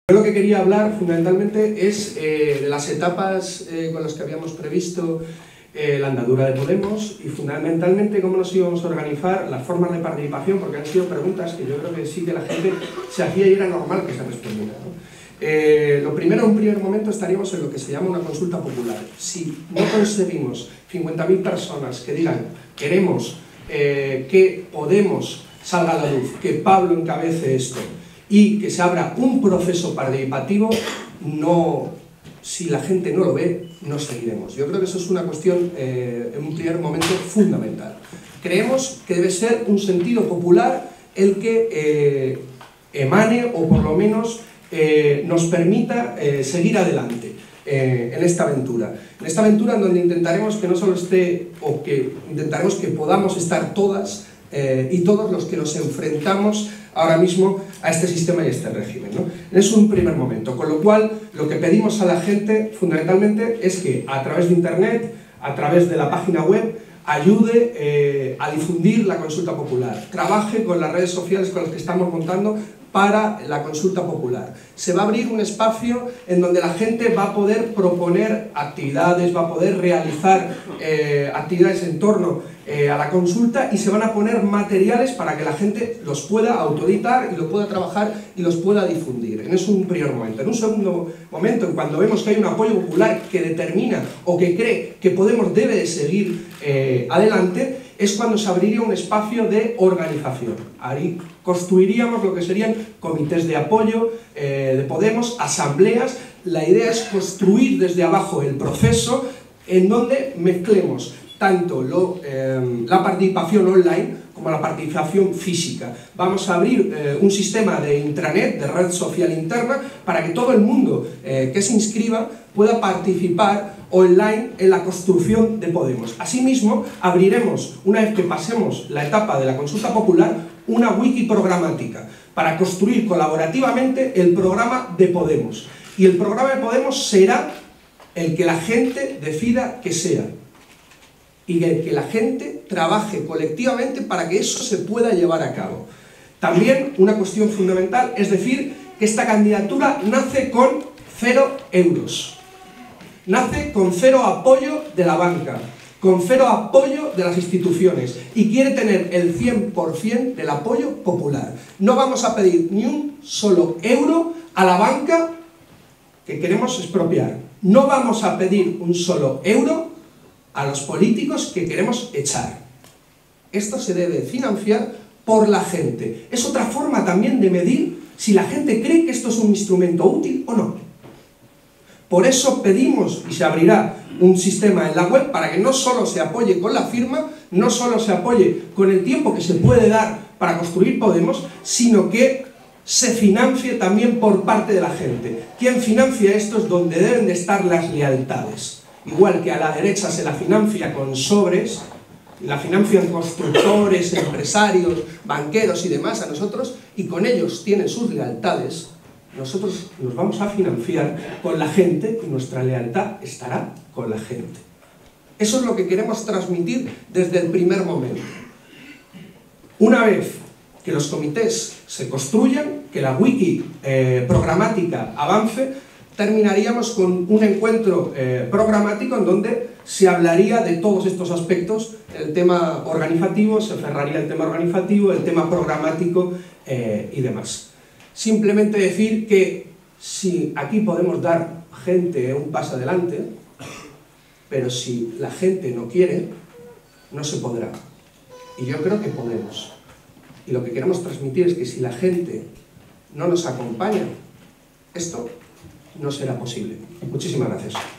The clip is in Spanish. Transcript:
Yo lo que quería hablar fundamentalmente es de las etapas con las que habíamos previsto la andadura de Podemos y fundamentalmente cómo nos íbamos a organizar, las formas de participación, porque han sido preguntas que yo creo que sí que la gente se hacía y era normal que se respondiera, ¿no? Lo primero, en un primer momento, estaríamos en lo que se llama una consulta popular. Si no conseguimos 50.000 personas que digan queremos que Podemos salga a la luz, que Pablo encabece esto, y que se abra un proceso participativo, si la gente no lo ve, no seguiremos. Yo creo que eso es una cuestión, en un primer momento, fundamental. Creemos que debe ser un sentido popular el que emane, o por lo menos nos permita seguir adelante en esta aventura. En esta aventura en donde intentaremos que no solo esté, o que intentaremos que podamos estar todas y todos los que nos enfrentamos ahora mismo a este sistema y a este régimen, ¿no? Es un primer momento, con lo cual lo que pedimos a la gente fundamentalmente es que a través de internet, a través de la página web, ayude a difundir la consulta popular, trabaje con las redes sociales con las que estamos montando para la consulta popular. Se va a abrir un espacio en donde la gente va a poder proponer actividades, va a poder realizar actividades en torno a la consulta, y se van a poner materiales para que la gente los pueda autoeditar y lo pueda trabajar y los pueda difundir. En eso un primer momento. En un segundo momento, cuando vemos que hay un apoyo popular que determina o que cree que Podemos debe de seguir adelante, es cuando se abriría un espacio de organización. Ahí construiríamos lo que serían comités de apoyo de Podemos, asambleas. La idea es construir desde abajo el proceso en donde mezclemos tanto la participación online como la participación física. Vamos a abrir un sistema de intranet, de red social interna, para que todo el mundo que se inscriba pueda participar online en la construcción de Podemos. Asimismo, abriremos, una vez que pasemos la etapa de la consulta popular, una wiki programática para construir colaborativamente el programa de Podemos. Y el programa de Podemos será el que la gente decida que sea, y que la gente trabaje colectivamente para que eso se pueda llevar a cabo. También una cuestión fundamental es decir que esta candidatura nace con 0 euros. Nace con 0 apoyo de la banca, con 0 apoyo de las instituciones, y quiere tener el 100% del apoyo popular. No vamos a pedir ni un solo euro a la banca que queremos expropiar. No vamos a pedir un solo euro a los políticos que queremos echar. Esto se debe financiar por la gente. Es otra forma también de medir si la gente cree que esto es un instrumento útil o no. Por eso pedimos, y se abrirá un sistema en la web para que no solo se apoye con la firma, no solo se apoye con el tiempo que se puede dar para construir Podemos, sino que se financie también por parte de la gente. ¿Quién financia esto? Es donde deben de estar las lealtades. Igual que a la derecha se la financia con sobres, la financian constructores, empresarios, banqueros y demás a nosotros, y con ellos tienen sus lealtades, nosotros nos vamos a financiar con la gente y nuestra lealtad estará con la gente. Eso es lo que queremos transmitir desde el primer momento. Una vez que los comités se construyan, que la wiki programática avance, terminaríamos con un encuentro programático en donde se hablaría de todos estos aspectos. El tema organizativo, se cerraría el tema organizativo, el tema programático y demás. Simplemente decir que si aquí podemos dar gente un paso adelante, pero si la gente no quiere, no se podrá. Y yo creo que podemos. Y lo que queremos transmitir es que si la gente no nos acompaña, esto no será posible. Muchísimas gracias.